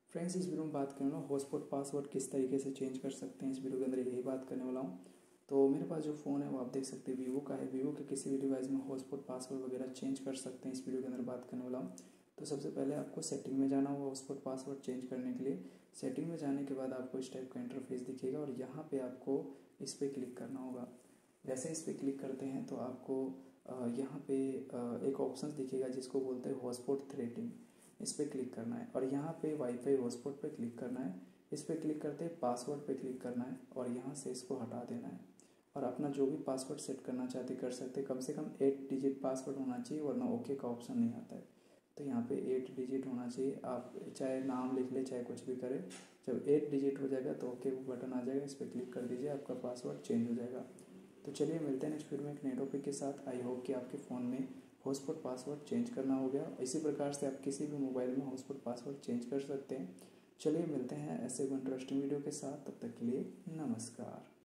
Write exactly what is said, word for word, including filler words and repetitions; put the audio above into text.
Friends, इस video में बात करने वाला हूँ हॉटस्पॉट पासवर्ड किस तरीके से चेंज कर सकते हैं। इस वीडियो के अंदर यही बात करने वाला हूँ। तो मेरे पास जो फ़ोन है वो आप देख सकते हैं वीवो का है। वीवो के किसी भी डिवाइस में हॉटस्पॉट पासवर्ड वगैरह चेंज कर सकते हैं। इस वीडियो के अंदर बात करने वाला हूँ। तो सबसे पहले आपको सेटिंग में जाना होगा हॉटस्पॉट पासवर्ड चेंज करने के लिए। सेटिंग में जाने के बाद आपको इस टाइप का इंटरफेस दिखेगा और यहाँ पे आपको इस पर क्लिक करना होगा। जैसे इस पर क्लिक करते हैं तो आपको यहाँ पे एक ऑप्शन दिखेगा जिसको बोलते हैं हॉटस्पॉट थ्रेटिंग। इस पर क्लिक करना है और यहाँ पे वाईफाई हॉटस्पॉट पे क्लिक करना है। इस पर क्लिक करते ही पासवर्ड पे क्लिक करना है और यहाँ से इसको हटा देना है और अपना जो भी पासवर्ड सेट करना चाहते कर सकते। कम से कम एट डिजिट पासवर्ड होना चाहिए वरना ओके का ऑप्शन नहीं आता है। तो यहाँ पे एट डिजिट होना चाहिए। आप चाहे नाम लिख ले चाहे कुछ भी करें, जब एट डिजिट हो जाएगा तो ओके बटन आ जाएगा। इस पर क्लिक कर दीजिए, आपका पासवर्ड चेंज हो जाएगा। तो चलिए मिलते हैं नेक्स्ट वीडियो में एक नए टॉपिक के साथ। आई होप कि आपके फ़ोन में हॉटस्पॉट पासवर्ड चेंज करना हो गया। इसी प्रकार से आप किसी भी मोबाइल में हॉटस्पॉट पासवर्ड चेंज कर सकते हैं। चलिए मिलते हैं ऐसे इंटरेस्टिंग वीडियो के साथ। तब तक के लिए नमस्कार।